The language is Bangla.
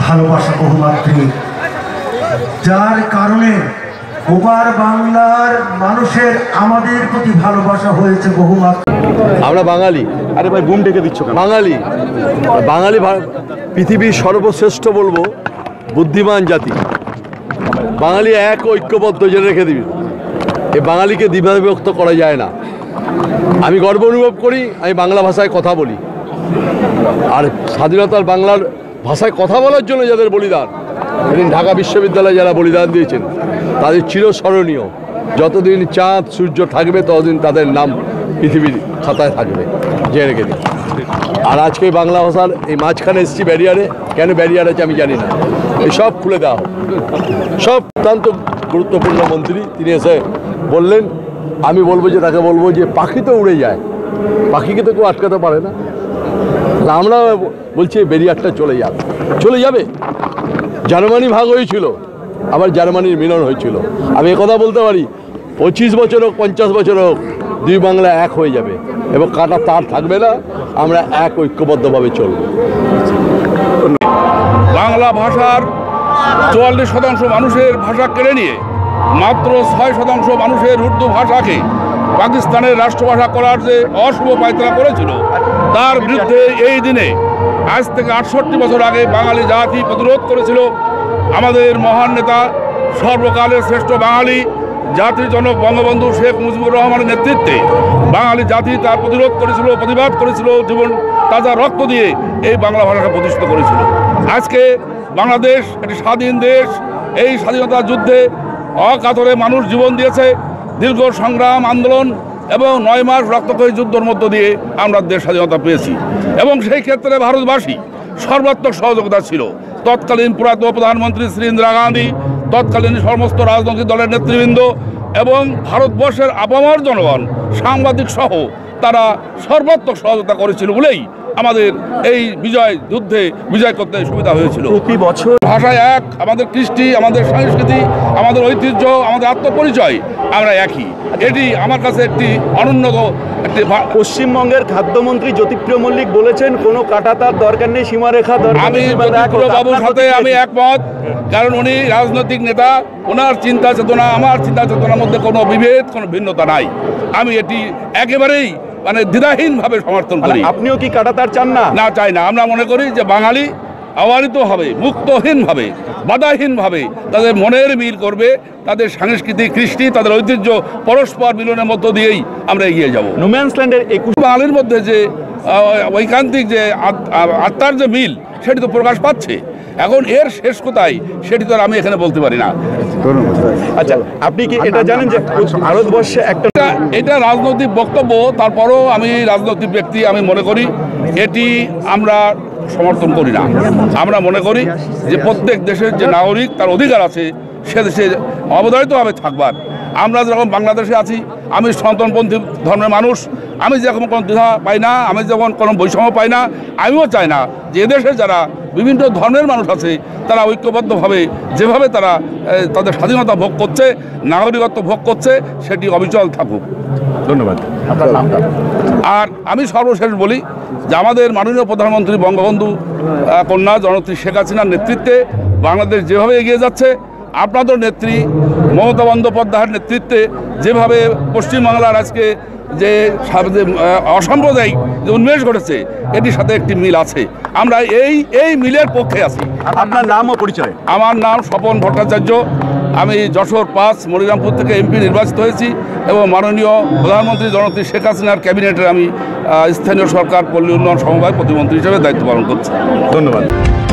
ভালোবাসা বহুমাত্রিক, যার কারণে ওপার বাংলার মানুষের আমাদের প্রতি ভালোবাসা হয়েছে বহুমাত্রিক। আমরা বাঙালি। আরে ভাই বুম ডেকে দিচ্ছ কেন? বাঙালি বাঙালি পৃথিবীর সর্বশ্রেষ্ঠ বলবো বুদ্ধিমান জাতি। বাঙালি এক ঐক্যবদ্ধ জেনে রেখে দিবি। এই বাঙালিকে দ্বিধাবিভক্ত করা যায় না। আমি গর্ব অনুভব করি, আমি বাংলা ভাষায় কথা বলি। আর স্বাধীনতার বাংলার ভাষায় কথা বলার জন্য যাদের বলিদান, এদিন ঢাকা বিশ্ববিদ্যালয়ে যারা বলিদান দিয়েছেন তাদের চিরস্মরণীয়। যতদিন চাঁদ সূর্য থাকবে ততদিন তাদের নাম পৃথিবীর খাতায় থাকবে, জেনে রেখে দিই। আর আজকে বাংলা ভাষার এই মাঝখানে এসেছি ব্যারিয়ারে, কেন ব্যারিয়ার আছে আমি জানি না, এই সব খুলে দেওয়া। সব অত্যন্ত গুরুত্বপূর্ণ মন্ত্রী তিনি এসে বললেন, আমি বলবো যে তাকে বলবো যে পাখি তো উড়ে যায়, পাখিকে তো কেউ আটকাতে পারে না। আমরা বলছি ব্যারিয়ারটা চলে যাবে। জার্মানি ভাগ হয়েছিল, আবার জার্মানির মিলন হয়েছিল। আমি একথা বলতে পারি, 25 বছর হোক 50 বছর হোক, দুই বাংলা এক হয়ে যাবে এবং কাটা তার থাকবে না। আমরা এক ঐক্যবদ্ধভাবে চলব। বাংলা ভাষার 44% মানুষের ভাষা কেড়ে নিয়ে মাত্র 6% মানুষের উর্দু ভাষাকে পাকিস্তানের রাষ্ট্রভাষা করার যে অশুভ পায়তারা করেছিল, তার বিরুদ্ধে এই দিনে আজ থেকে 68 বছর আগে বাঙালি জাতি প্রতিরোধ করেছিল। আমাদের মহান নেতা, সর্বকালের শ্রেষ্ঠ বাঙালি জাতির জনক বঙ্গবন্ধু শেখ মুজিবুর রহমানের নেতৃত্বে বাঙালি জাতি তার প্রতিরোধ করেছিল, প্রতিবাদ করেছিল, জীবন তাজা রক্ত দিয়ে এই বাংলা ভাষাকে প্রতিষ্ঠিত করেছিল। আজকে বাংলাদেশ একটি স্বাধীন দেশ। এই স্বাধীনতা যুদ্ধে অকাতরে মানুষ জীবন দিয়েছে। দীর্ঘ সংগ্রাম, আন্দোলন এবং 9 মাস রক্তক্ষয়ী যুদ্ধের মধ্য দিয়ে আমরা দেশ স্বাধীনতা পেয়েছি। এবং সেই ক্ষেত্রে ভারতবাসী সর্বাত্মক সহযোগিতা ছিল। তৎকালীন প্রধানমন্ত্রী শ্রী ইন্দিরা গান্ধী, তৎকালীন সমস্ত রাজনৈতিক দলের নেতৃবৃন্দ এবং ভারতবর্ষের আপামর জনগণ, সাংবাদিক সহ তারা সর্বাত্মক সহযোগিতা করেছিল বলেই আমাদের এই যুদ্ধে বিজয় করতে সুবিধা হয়েছিল। প্রতি বছর ভাষায় এক, আমাদের কৃষ্টি, আমাদের সংস্কৃতি, আমাদের ঐতিহ্য, আমাদের আত্মপরিচয়, আমরা একই। এটি আমার কাছে একটি অনুন্নত একটি। পশ্চিমবঙ্গের খাদ্যমন্ত্রী জ্যোতিপ্রিয় মল্লিক বলেছেন কোনো কাটাতার দরকার নেই, সীমারেখা দরকার। আমি জ্যোতিপ্রিয় বাবুর সাথে আমি একমত, কারণ উনি রাজনৈতিক নেতা। ওনার চিন্তা চেতনা আমার চিন্তা চেতনার মধ্যে কোনো বিভেদ, কোনো ভিন্নতা নাই। আমি এটি একেবারেই দ্বিধাহীনভাবে সমর্থন করি। আপনিও কি কাটাতার চান না? না, চাই না। আমরা মনে করি যে বাঙালি অবারিতভাবে, মুক্তহীনভাবে, বাধাহীনভাবে তাদের মনের মিল করবে, তাদের সংস্কৃতি, কৃষ্টি, তাদের ঐতিহ্য পরস্পর মিলনের মধ্য দিয়েই আমরা এগিয়ে যাব। নো ম্যানস ল্যান্ডের 21 বাঙালির মধ্যে যে ঐকান্তিক যে আত্মার যে মিল, সেটি তো প্রকাশ পাচ্ছে। এখন এর শেষ কোথায় সেটি তো আর আমি এখানে বলতে পারি না। আচ্ছা, আপনি কি এটা জানেন যে ভারতবর্ষে এটা রাজনৈতিক বক্তব্য, তারপরও আমি রাজনৈতিক ব্যক্তি, আমি মনে করি এটি আমরা সমর্থন করি না। আমরা মনে করি যে প্রত্যেক দেশের যে নাগরিক, তার অধিকার আছে সে দেশে অবধারিতভাবে থাকবার। আমরা যখন বাংলাদেশে আছি, আমি সনাতনপন্থী ধর্মের মানুষ, আমি যখন কোনো দ্বিধা পাই না, আমি যখন কোনো বৈষম্য পাই না, আমিও চাই না যে এদেশে যারা বিভিন্ন ধর্মের মানুষ আছে তারা ঐক্যবদ্ধভাবে যেভাবে তারা তাদের স্বাধীনতা ভোগ করছে, নাগরিকত্ব ভোগ করছে, সেটি অবিচল থাকুক। ধন্যবাদ। আর আমি সর্বশেষ বলি যে আমাদের মাননীয় প্রধানমন্ত্রী বঙ্গবন্ধু কন্যা জননেত্রী শেখ হাসিনার নেতৃত্বে বাংলাদেশ যেভাবে এগিয়ে যাচ্ছে, আপনাদের নেত্রী মমতা বন্দ্যোপাধ্যায়ের নেতৃত্বে যেভাবে পশ্চিমবাংলার আজকে যে অসাম্প্রদায়িক যে উন্মেষ ঘটেছে, এটির সাথে একটি মিল আছে। আমরা এই মিলের পক্ষে আছি। আপনার নাম ও পরিচয়? আমার নাম স্বপন ভট্টাচার্য। আমি যশোর 5 মনিরামপুর থেকে এমপি নির্বাচিত হয়েছি এবং মাননীয় প্রধানমন্ত্রী জননেত্রী শেখ হাসিনার ক্যাবিনেটের আমি স্থানীয় সরকার পল্লী উন্নয়ন সমবায় প্রতিমন্ত্রী হিসেবে দায়িত্ব পালন করছি। ধন্যবাদ।